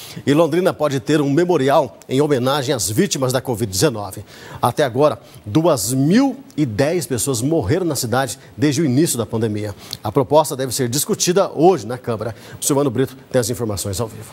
E Londrina pode ter um memorial em homenagem às vítimas da Covid-19. Até agora, 2.010 pessoas morreram na cidade desde o início da pandemia. A proposta deve ser discutida hoje na Câmara. O Silvano Brito tem as informações ao vivo.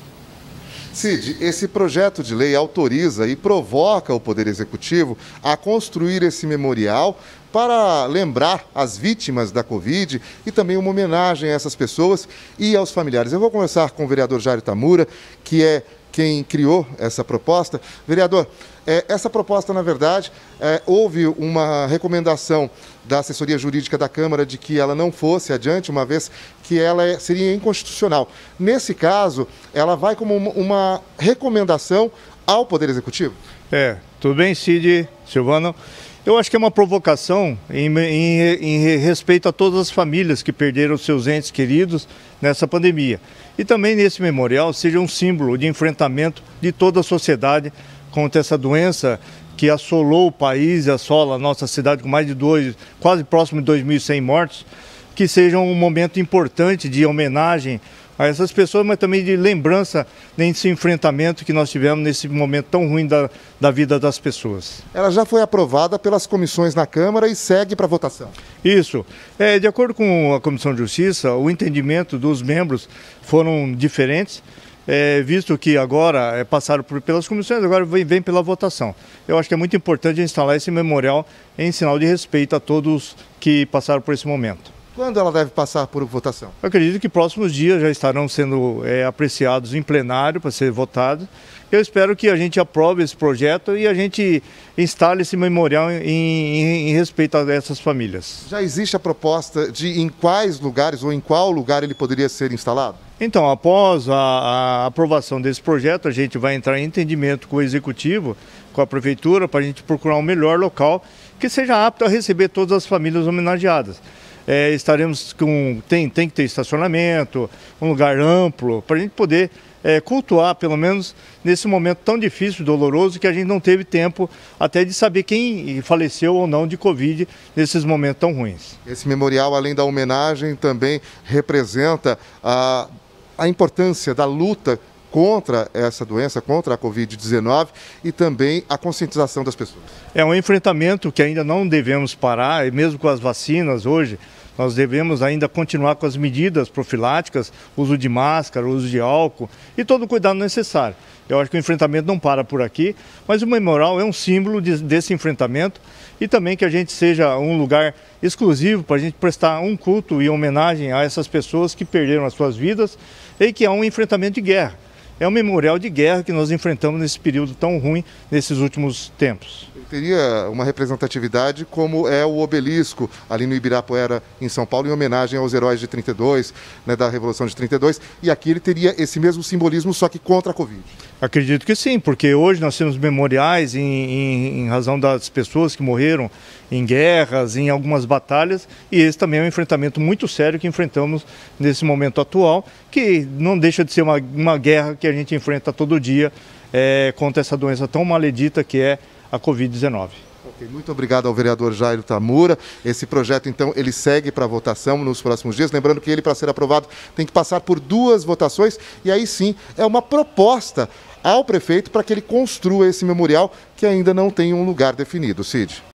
Cid, esse projeto de lei autoriza e provoca o Poder Executivo a construir esse memorial para lembrar as vítimas da Covid e também uma homenagem a essas pessoas e aos familiares. Eu vou conversar com o vereador Jairo Tamura, que é quem criou essa proposta. Vereador, essa proposta, na verdade, houve uma recomendação da assessoria jurídica da Câmara de que ela não fosse adiante, uma vez que ela seria inconstitucional. Nesse caso, ela vai como uma recomendação ao Poder Executivo? Tudo bem, Cid, Silvano. Eu acho que é uma provocação em respeito a todas as famílias que perderam seus entes queridos nessa pandemia. E também nesse memorial seja um símbolo de enfrentamento de toda a sociedade contra essa doença que assolou o país e assola a nossa cidade com mais de quase próximo de 2.100 mortos, que seja um momento importante de homenagem a essas pessoas, mas também de lembrança desse enfrentamento que nós tivemos nesse momento tão ruim da vida das pessoas. Ela já foi aprovada pelas comissões na Câmara e segue para votação. Isso. De acordo com a Comissão de Justiça, o entendimento dos membros foram diferentes, visto que agora passaram pelas comissões, agora vem pela votação. Eu acho que é muito importante instalar esse memorial em sinal de respeito a todos que passaram por esse momento. Quando ela deve passar por votação? Eu acredito que próximos dias já estarão sendo apreciados em plenário para ser votados. Eu espero que a gente aprove esse projeto e a gente instale esse memorial em respeito a essas famílias. Já existe a proposta de em quais lugares ou em qual lugar ele poderia ser instalado? Então, após a aprovação desse projeto, a gente vai entrar em entendimento com o Executivo, com a Prefeitura, para a gente procurar um melhor local que seja apto a receber todas as famílias homenageadas. Estaremos com... Tem que ter estacionamento, um lugar amplo, para a gente poder cultuar, pelo menos nesse momento tão difícil, doloroso, que a gente não teve tempo até de saber quem faleceu ou não de Covid nesses momentos tão ruins. Esse memorial, além da homenagem, também representa a importância da luta contra essa doença, contra a Covid-19 e também a conscientização das pessoas. É um enfrentamento que ainda não devemos parar, e mesmo com as vacinas hoje, nós devemos ainda continuar com as medidas profiláticas, uso de máscara, uso de álcool e todo o cuidado necessário. Eu acho que o enfrentamento não para por aqui, mas o memorial é um símbolo desse enfrentamento e também que a gente seja um lugar exclusivo para a gente prestar um culto e homenagem a essas pessoas que perderam as suas vidas e que há um enfrentamento de guerra. É um memorial de guerra que nós enfrentamos nesse período tão ruim, nesses últimos tempos. Teria uma representatividade como é o obelisco ali no Ibirapuera, em São Paulo, em homenagem aos heróis de 32, da Revolução de 32, e aqui ele teria esse mesmo simbolismo, só que contra a Covid. Acredito que sim, porque hoje nós temos memoriais em razão das pessoas que morreram em guerras, em algumas batalhas, e esse também é um enfrentamento muito sério que enfrentamos nesse momento atual, que não deixa de ser uma guerra que a gente enfrenta todo dia contra essa doença tão maledita que é a Covid-19. Okay, muito obrigado ao vereador Jairo Tamura. Esse projeto, então, ele segue para votação nos próximos dias. Lembrando que ele, para ser aprovado, tem que passar por 2 votações e aí sim é uma proposta ao prefeito para que ele construa esse memorial que ainda não tem um lugar definido. Cid.